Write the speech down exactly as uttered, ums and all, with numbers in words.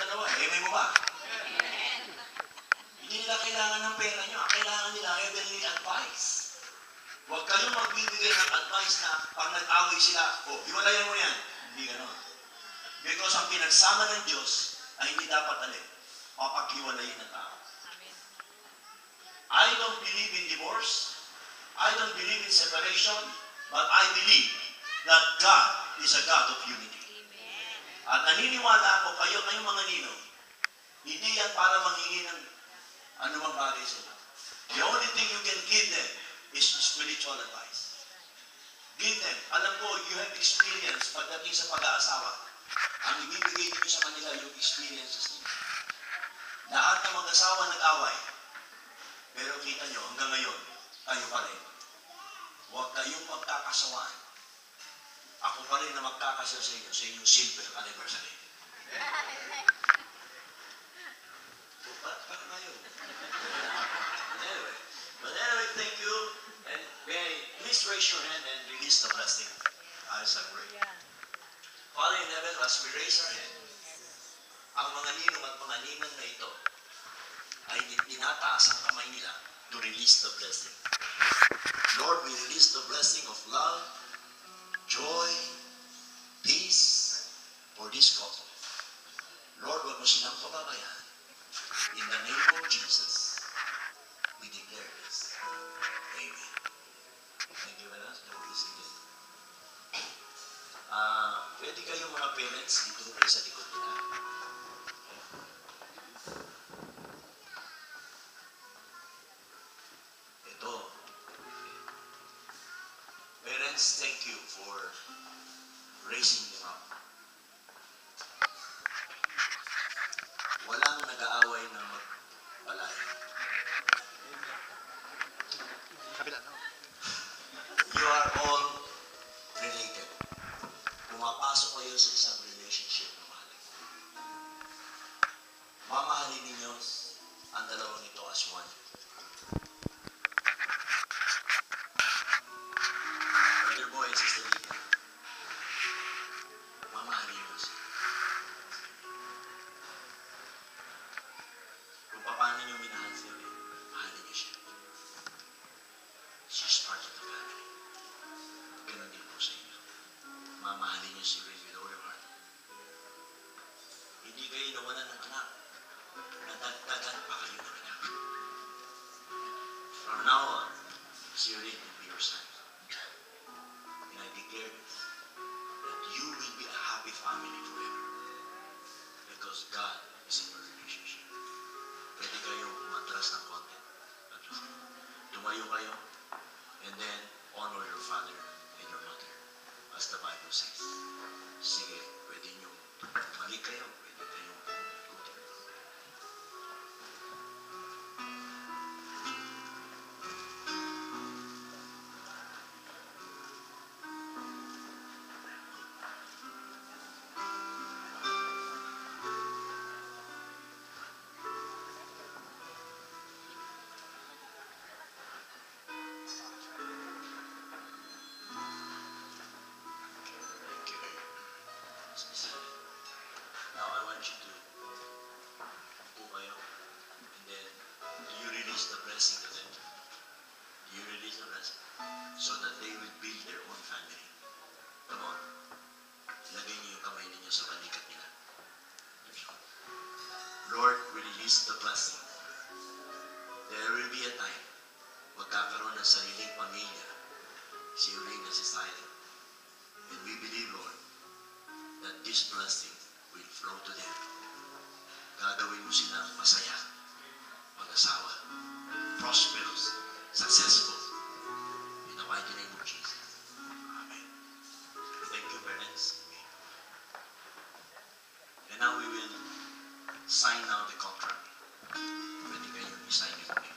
dalawa. Eh, may mo ba? Hindi nila kailangan ng pera nyo. Ang kailangan nila, heavenly advice. Huwag kayong magbibigay ng advice na pag nag-away sila, oh, hiwalayan mo yan. Hindi ganon. Because ang pinagsama ng Diyos ay hindi dapat alin. Papaghiwalayin ng tao. I don't believe in divorce. I don't believe in separation. But I believe that God is a God of unity. At naniniwala ako, kayo kayong mga ninong, hindi yan para manghingi ng anumang bagay sa inyo. The only thing you can give them is spiritual advice. Give them. Alam ko, you have experience pagdating sa pag-aasawa. Ang ibibigay niyo sa kanila yung experiences niyo. Lahat ng mag-asawa nag-away. Pero kita nyo, hanggang ngayon, kayo pa rin. Huwag kayong magkakasawaan. Ako pa rin na magkakasal sa inyo, sa inyong silver anniversary. So, ba't pa ngayon? Anyway, but anyway, thank you. And may, please raise your hand and release the blessing. I celebrate. Father in heaven, as we raise our hand, ang mga ninong at mga ninang na ito ay tinataas ang kamay nila to release the blessing. Lord, we release the blessing of love, joy, peace for this couple. Lord, wag mo silang pababayaan. In the name of Jesus, we declare this. Amen. Thank you very much. Ah, pwede kayong mga parents dito kayo sa likod nila. Ito. Parents, thank you for raising them up. Walang nag-aaway na magpalay. You are all related. Pumapasok kayo sa isang relationship na mahalaga. Mamahalin ninyo ang dalawang ito as one. Brother Boy and Sister Lita, mamahalin nyo siya. Kung paano nyo minahal siya, mahalin nyo siya. She's part of the family. Ganun din po sa inyo. Mamahalin niyo si Ray with all your heart. Hindi kayo nawalan ng anak. Nadagdagan pa kayo ng anak. From now on, si Ray will be your son. And I declare this, that you will be a happy family forever. Because God is in your relationship. Pwede kayong umatras ng konti. Tumayo kayo, and then honor your father and your mother. As the Bible says. Sige, pwede nyo mali kayo, pwede kayong tuti. Now I want you to upo kayo, and then do you release the blessing to them? Do you release the blessing? So that they will build their own family. Come on. Ilagay niyo yung kamay ninyo sa balikat nila. Lord, we release the blessing. There will be a time magkakaroon ng sariling pamilya si Ray na si Silent. And we believe, Lord, that this blessing will flow to them. Gagawin mo silang masaya, mag-asawa, prosperous, successful. In the mighty name of Jesus. Amen. Thank you, parents. And now we will sign now the contract. Pwede kayo i-sign it.